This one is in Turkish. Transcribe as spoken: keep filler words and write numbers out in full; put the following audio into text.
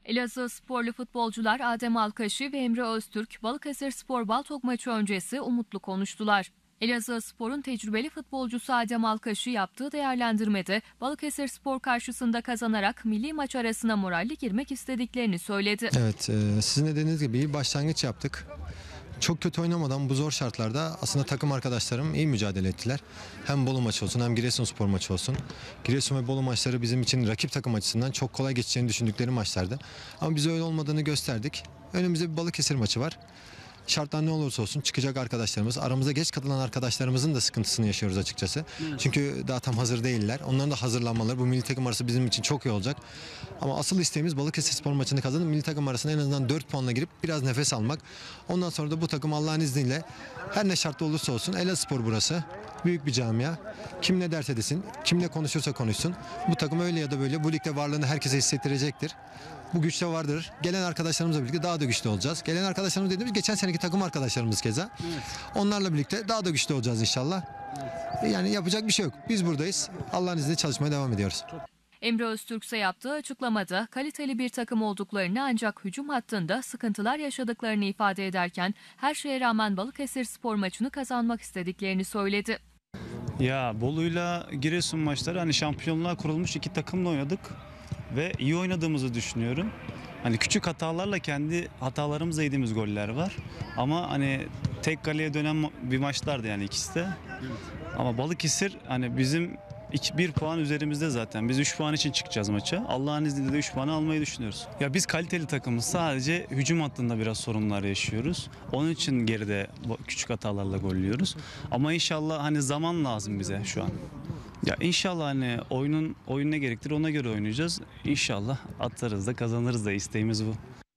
Elazığ sporlu futbolcular Adem Alkaşı ve Emre Öztürk, Balıkesirspor Baltok maçı öncesi umutlu konuştular. Elazığ Spor'un tecrübeli futbolcusu Adem Alkaşı yaptığı değerlendirmede Balıkesirspor karşısında kazanarak milli maç arasına moralli girmek istediklerini söyledi. Evet, e, sizin de dediğiniz gibi iyi başlangıç yaptık. Çok kötü oynamadan bu zor şartlarda aslında takım arkadaşlarım iyi mücadele ettiler. Hem Bolu maçı olsun hem Giresunspor maçı olsun. Giresun ve Bolu maçları bizim için rakip takım açısından çok kolay geçeceğini düşündükleri maçlardı. Ama biz öyle olmadığını gösterdik. Önümüzde bir Balıkesir maçı var. Şartlar ne olursa olsun çıkacak arkadaşlarımız, aramıza geç katılan arkadaşlarımızın da sıkıntısını yaşıyoruz açıkçası. Evet. Çünkü daha tam hazır değiller. Onların da hazırlanmaları bu milli takım arası bizim için çok iyi olacak. Ama asıl isteğimiz Balıkesirspor maçını kazanıp milli takım arasına en azından dört puanla girip biraz nefes almak. Ondan sonra da bu takım Allah'ın izniyle her ne şartta olursa olsun, Elazığspor burası. Büyük bir camia. Kim ne derse desin, kim ne konuşursa konuşsun. Bu takım öyle ya da böyle bu ligde varlığını herkese hissettirecektir. Bu güçte vardır. Gelen arkadaşlarımızla birlikte daha da güçlü olacağız. Gelen arkadaşlarımız dediğimiz geçen seneki takım arkadaşlarımız keza. Evet. Onlarla birlikte daha da güçlü olacağız inşallah. Evet. Yani yapacak bir şey yok. Biz buradayız. Allah'ın izniyle çalışmaya devam ediyoruz. Emre Öztürk ise yaptığı açıklamada kaliteli bir takım olduklarını ancak hücum hattında sıkıntılar yaşadıklarını ifade ederken her şeye rağmen Balıkesirspor maçını kazanmak istediklerini söyledi. Ya Bolu'yla Giresun maçları hani şampiyonluğa kurulmuş iki takımla oynadık ve iyi oynadığımızı düşünüyorum. Hani küçük hatalarla kendi hatalarımızla yediğimiz goller var. Ama hani tek kaleye dönen bir maçlardı yani ikisi de. Ama Balıkesir hani bizim iki, bir puan üzerimizde zaten. Biz üç puan için çıkacağız maça. Allah'ın izniyle de üç puanı almayı düşünüyoruz. Ya biz kaliteli takımız. Sadece hücum hattında biraz sorunlar yaşıyoruz. Onun için geride küçük hatalarla golluyoruz. Ama inşallah hani zaman lazım bize şu an. Ya inşallah hani oyunun oyun ne gerektirir ona göre oynayacağız. İnşallah atarız da kazanırız da isteğimiz bu.